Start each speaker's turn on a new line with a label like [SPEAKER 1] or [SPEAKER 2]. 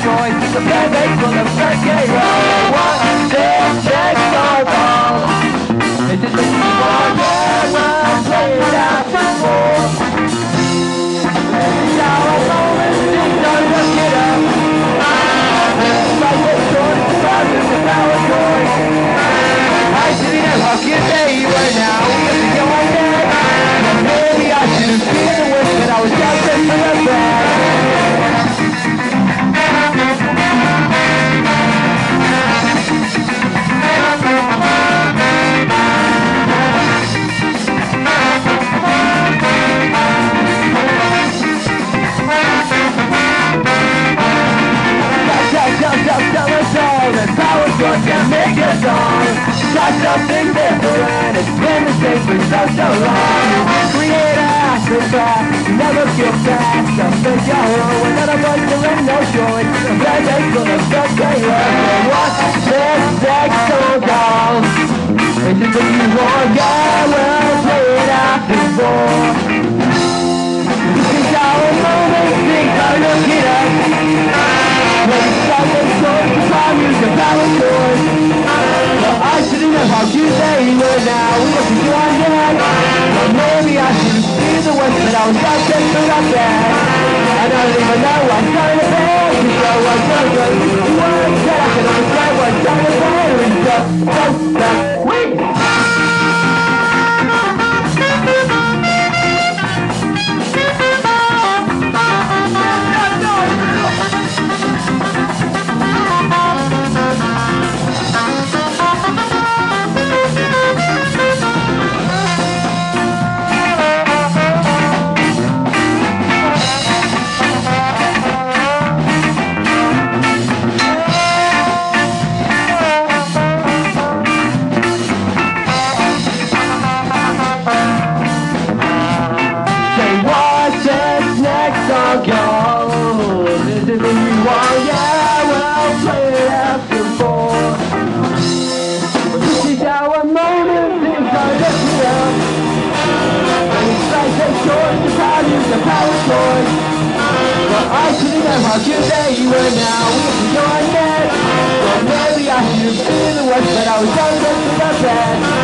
[SPEAKER 1] choice. The band makes on the first game. One, six, six, five, ball. This is the new one, yeah, well, play it out before. This is our moment, things don't look it up. Like the choice, the problem, the power choice. I should have hugged you, say you were now. We have to go on there. Maybe I should have seen the wish, but I was just in for the bad. Make a song, try something different. It's been the same for so long. Create a acrobat, never feel bad. Something you hold when none of us are in no choice. The bad days full of stuff they love. What this sex so dull? This is what you want, yeah, well, play it out before. This is our moment, things are looking up. When it's like a choice, the time use the power choice. I shouldn't have hugged you there, you were now. We have to go on yet. Well, maybe I should have seen the worst, but I was just in for that bad. I don't even know I'm trying to bed. You know what's so good. The words that I can understand what's trying to better and stuff. So that wait. I shouldn't have hugged you there, you were now. We have to go on yet. Well, maybe I should have seen the worst, but I was young and not bad.